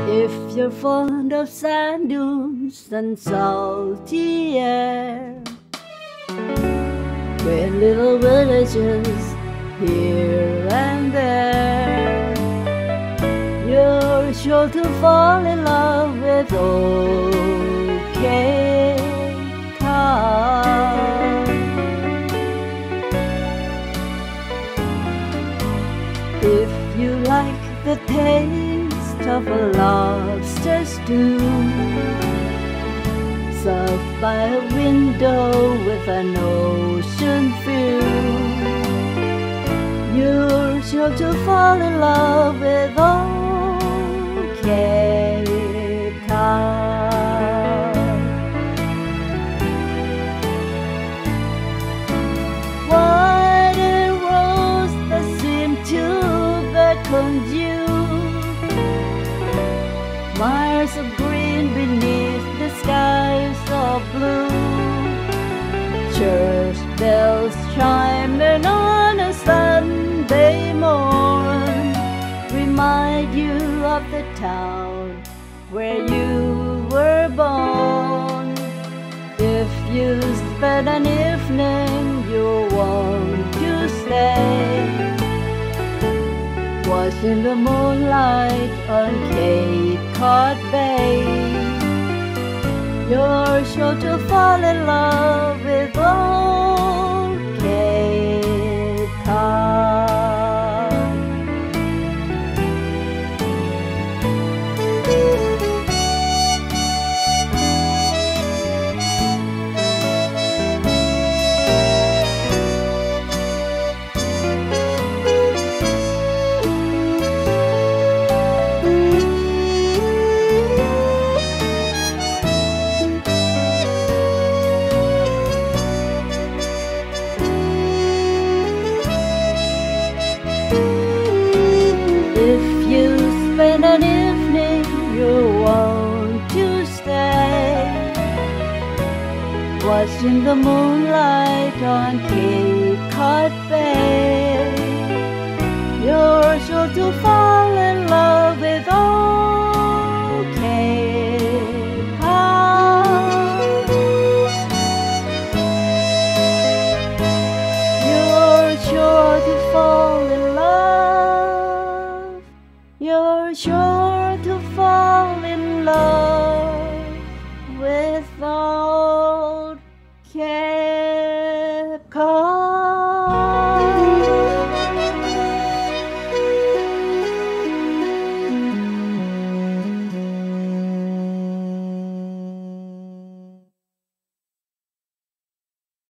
If you're fond of sand dunes and salty air, with little villages here and there, you're sure to fall in love with old Cape Cod. If you like the taste of a lobster stew, served by a window with an ocean view, you're sure to fall in love with old Cape Cod. White and rose that seem to beckon you, miles of green beneath the skies of blue, church bells chiming on a Sunday morn remind you of the town where you were born. If you spend an evening you want to stay, watching the moonlight on Cape Cod Bay, you're sure to fall in love with old Cape Cod. If you spend an evening you want to stay, watching the moonlight on Cape Cod Bay, you're sure to fall in love with old Cape Cod. You're sure to fall in love. You're sure